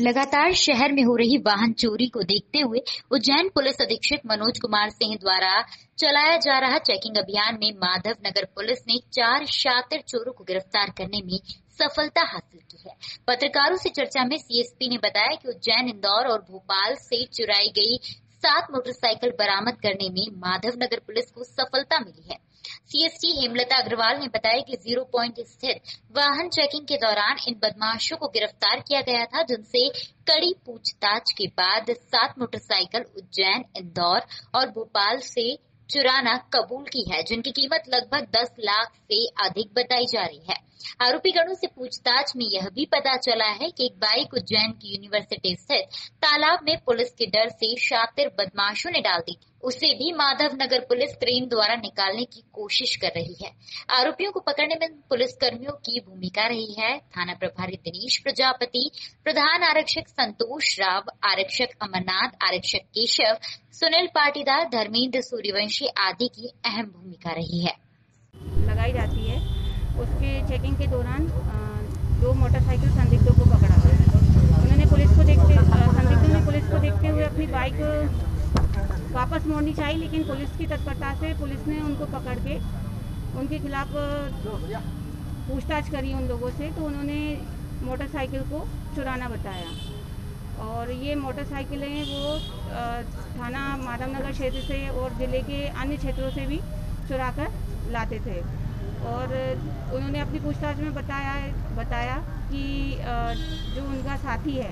लगातार शहर में हो रही वाहन चोरी को देखते हुए उज्जैन पुलिस अधीक्षक मनोज कुमार सिंह द्वारा चलाया जा रहा चेकिंग अभियान में माधव नगर पुलिस ने 4 शातिर चोरों को गिरफ्तार करने में सफलता हासिल की है। पत्रकारों से चर्चा में सीएसपी ने बताया कि उज्जैन, इंदौर और भोपाल से चुराई गई 7 मोटरसाइकिल बरामद करने में माधव नगर पुलिस को सफलता मिली है। सीएसटी हेमलता अग्रवाल ने बताया कि 0 पॉइंट स्थित वाहन चेकिंग के दौरान इन बदमाशों को गिरफ्तार किया गया था, जिनसे कड़ी पूछताछ के बाद 7 मोटरसाइकिल उज्जैन, इंदौर और भोपाल से चुराना कबूल की है, जिनकी कीमत लगभग 10 लाख से अधिक बताई जा रही है। आरोपी गणों से पूछताछ में यह भी पता चला है कि एक बाइक उज्जैन की यूनिवर्सिटी स्थित तालाब में पुलिस के डर से शातिर बदमाशों ने डाल दी। उसे भी माधव नगर पुलिस क्रेन द्वारा निकालने की कोशिश कर रही है। आरोपियों को पकड़ने में पुलिस कर्मियों की भूमिका रही है। थाना प्रभारी दिनेश प्रजापति, प्रधान आरक्षक संतोष राव, आरक्षक अमरनाथ, आरक्षक केशव, सुनील पाटीदार, धर्मेंद्र सूर्यवंशी आदि की अहम भूमिका रही है। लगाई जाती है। उसके चेकिंग के दौरान 2 मोटरसाइकिल संदिग्धों को पकड़ा गया। उन्होंने संदिग्धों ने पुलिस को देखते हुए अपनी बाइक वापस मोड़नी चाहिए, लेकिन पुलिस की तत्परता से पुलिस ने उनको पकड़ के उनके खिलाफ पूछताछ करी उन लोगों से, तो उन्होंने मोटरसाइकिल को चुराना बताया। और ये मोटरसाइकिलें वो थाना माधवनगर क्षेत्र से और ज़िले के अन्य क्षेत्रों से भी चुरा कर लाते थे। और उन्होंने अपनी पूछताछ में बताया कि जो उनका साथी है,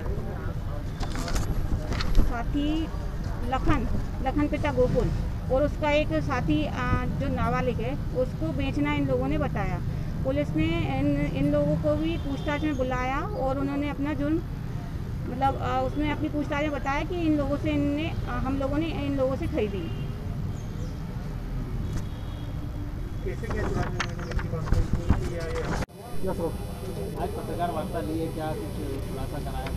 लखन पिता गोकुल, और उसका एक साथी जो नाबालिग है, उसको बेचना इन लोगों ने बताया। पुलिस ने इन लोगों को भी पूछताछ में बुलाया और उन्होंने अपना जुर्म उसने अपनी पूछताछ में बताया कि हम लोगों ने इन लोगों से खरीदी। आज पत्रकार वार्ता लिए, क्या कुछ खुलासा कराया?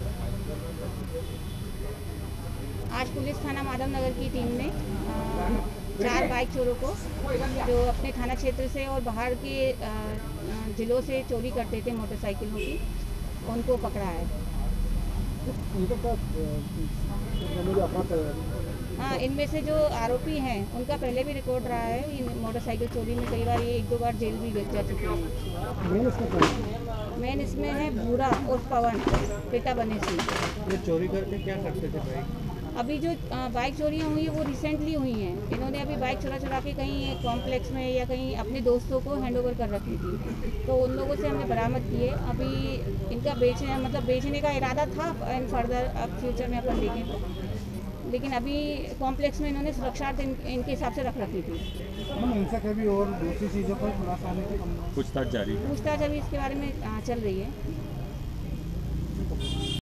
आज पुलिस थाना माधव नगर की टीम ने 4 बाइक चोरों को, जो अपने थाना क्षेत्र से और बाहर के जिलों से चोरी करते थे मोटरसाइकिलों की, उनको पकड़ा है। हाँ, इनमें से जो आरोपी हैं उनका पहले भी रिकॉर्ड रहा है। मोटरसाइकिल चोरी में कई बार ये 1-2 बार जेल भी जा चुके हैं। मेन इसमें है भूरा और पवन, पिता बने सिंह। ये चोरी करके क्या करते थे भाई? अभी जो बाइक चोरियाँ हुई हैं वो रिसेंटली हुई हैं। इन्होंने अभी बाइक चुरा के कहीं कॉम्प्लेक्स में या कहीं अपने दोस्तों को हैंडओवर कर रखी थी, तो उन लोगों से हमने बरामद किए। अभी इनका बेचने का इरादा था एंड फर्दर अब फ्यूचर में अपन देखें तो, लेकिन अभी कॉम्प्लेक्स में इन्होंने सुरक्षार्थ इनके हिसाब से रख रखी थी। इनसे कभी और दूसरी चीज़ों पर खुलासा पूछताछ जारी है? पूछताछ अभी इसके बारे में चल रही है।